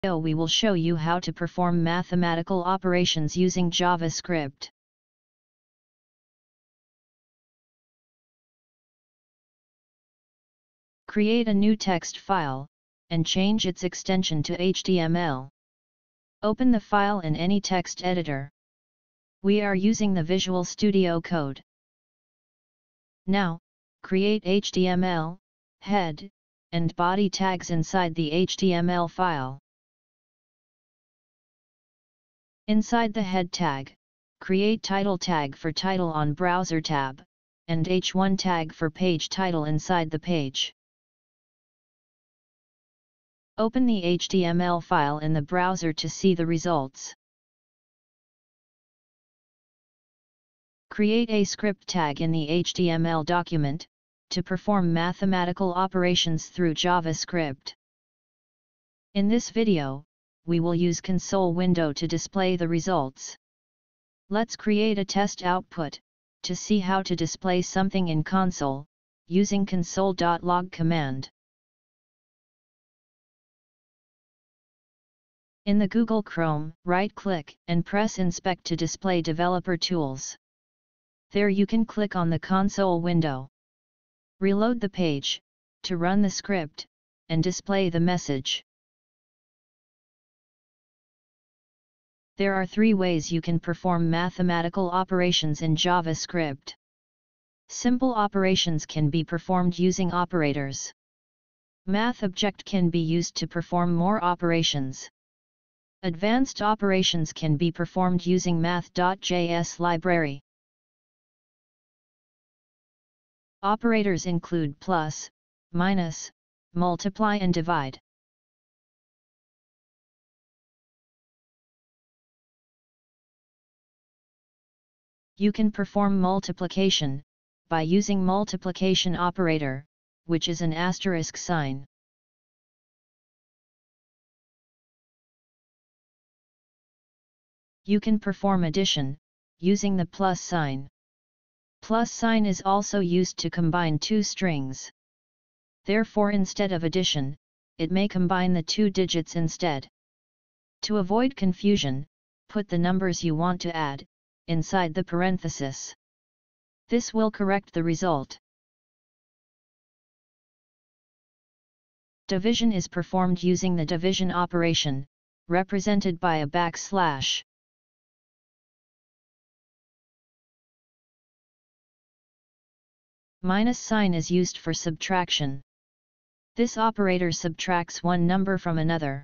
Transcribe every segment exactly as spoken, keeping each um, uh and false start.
We will show you how to perform mathematical operations using JavaScript. Create a new text file, and change its extension to H T M L. Open the file in any text editor. We are using the Visual Studio Code. Now, create H T M L, head, and body tags inside the H T M L file. Inside the head tag, create title tag for title on browser tab, and H one tag for page title inside the page. Open the H T M L file in the browser to see the results. Create a script tag in the H T M L document, to perform mathematical operations through JavaScript. In this video, we will use console window to display the results. Let's create a test output, to see how to display something in console, using console.log command. In the Google Chrome, right-click and press Inspect to display Developer Tools. There you can click on the console window. Reload the page, to run the script, and display the message. There are three ways you can perform mathematical operations in JavaScript. Simple operations can be performed using operators. Math object can be used to perform more operations. Advanced operations can be performed using math.js library. Operators include plus, minus, multiply and divide. You can perform multiplication, by using multiplication operator, which is an asterisk sign. You can perform addition, using the plus sign. Plus sign is also used to combine two strings. Therefore, instead of addition, it may combine the two digits instead. To avoid confusion, put the numbers you want to add inside the parenthesis. This will correct the result. Division is performed using the division operation, represented by a backslash. Minus sign is used for subtraction. This operator subtracts one number from another.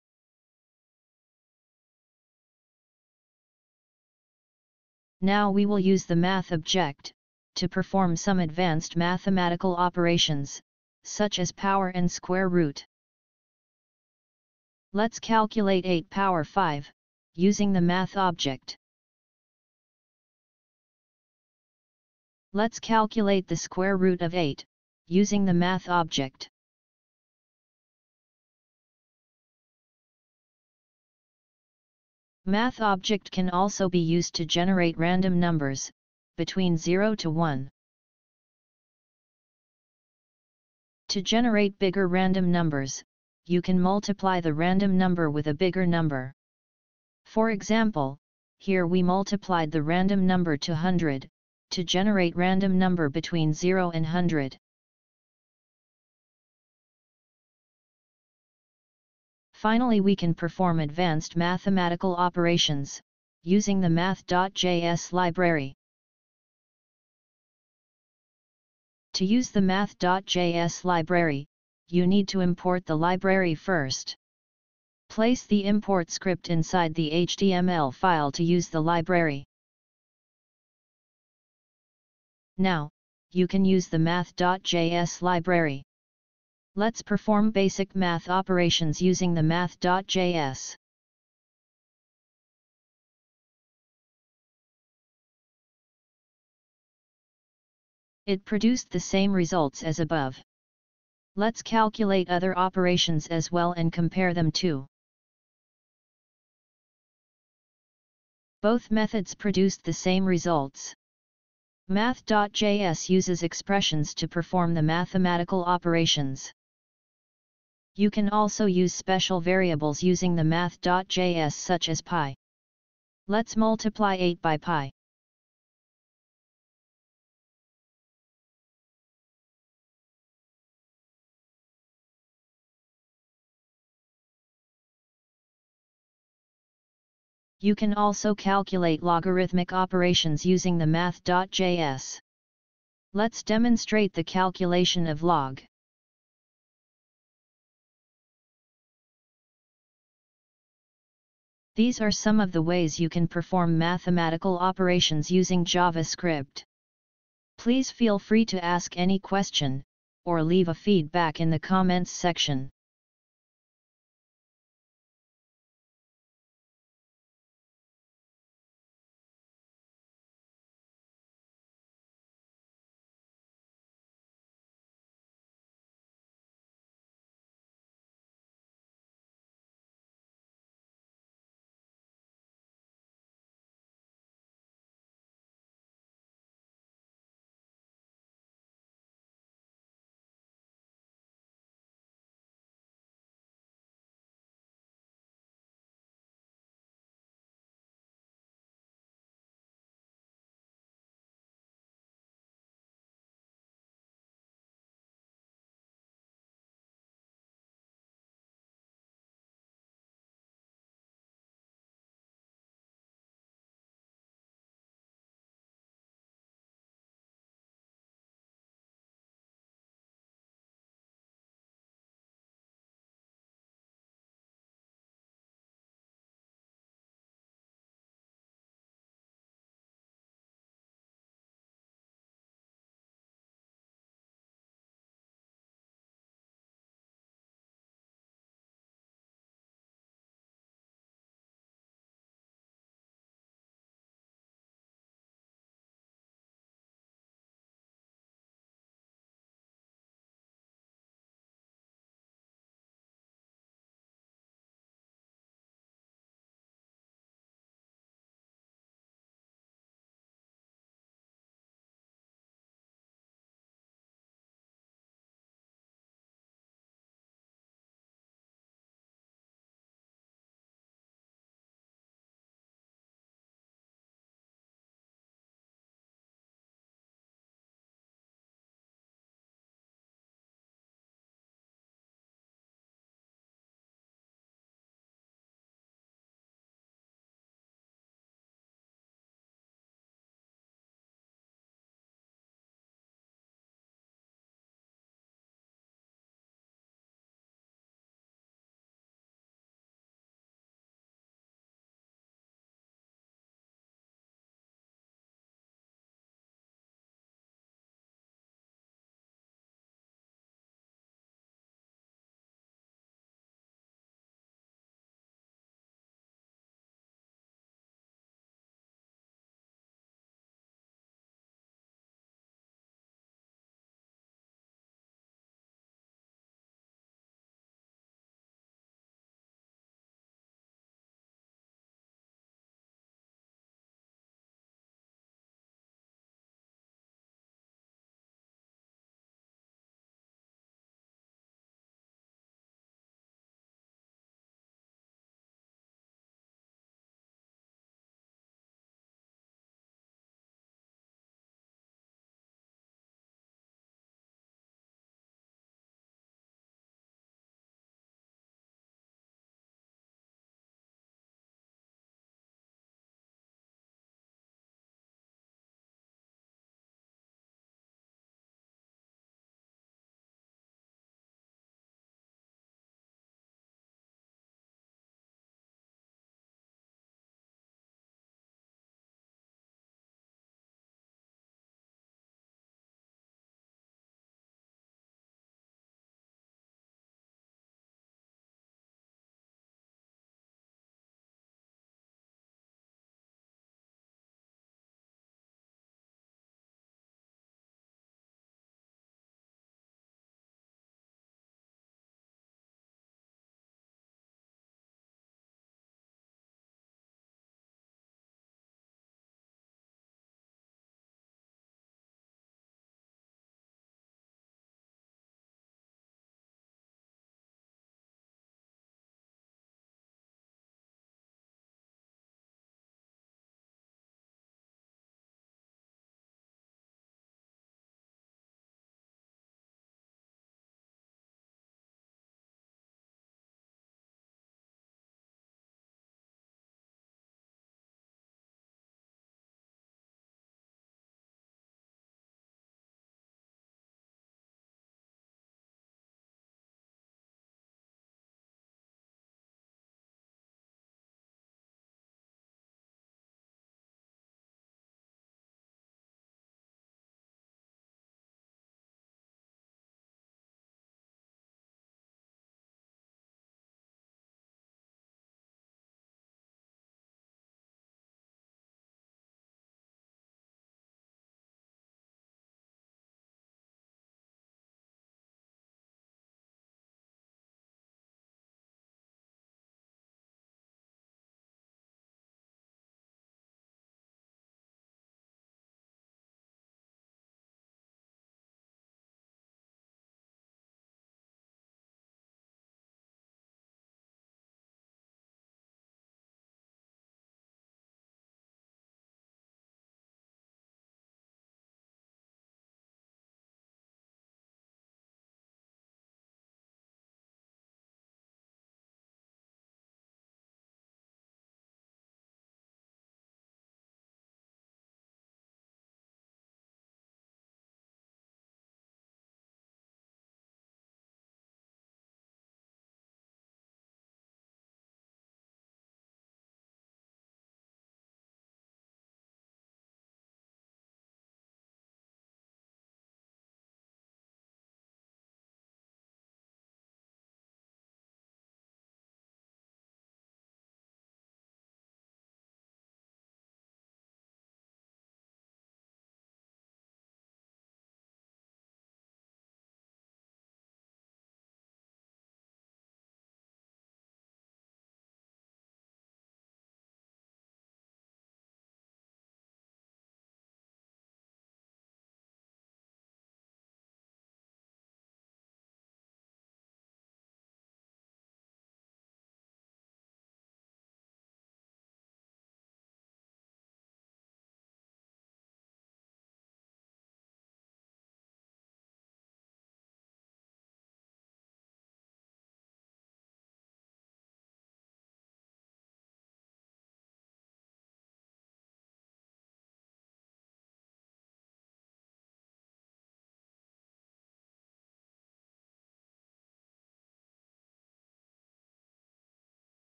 Now we will use the math object, to perform some advanced mathematical operations, such as power and square root. Let's calculate eight power five, using the math object. Let's calculate the square root of eight, using the math object. Math object can also be used to generate random numbers, between zero to one. To generate bigger random numbers, you can multiply the random number with a bigger number. For example, here we multiplied the random number to one hundred, to generate random number between zero and one hundred. Finally, we can perform advanced mathematical operations, using the math.js library. To use the math.js library, you need to import the library first. Place the import script inside the H T M L file to use the library. Now, you can use the math.js library. Let's perform basic math operations using the math.js. It produced the same results as above. Let's calculate other operations as well and compare them too. Both methods produced the same results. Math.js uses expressions to perform the mathematical operations. You can also use special variables using the math.js such as pi. Let's multiply eight by pi. You can also calculate logarithmic operations using the math.js. Let's demonstrate the calculation of log. These are some of the ways you can perform mathematical operations using JavaScript. Please feel free to ask any question, or leave a feedback in the comments section.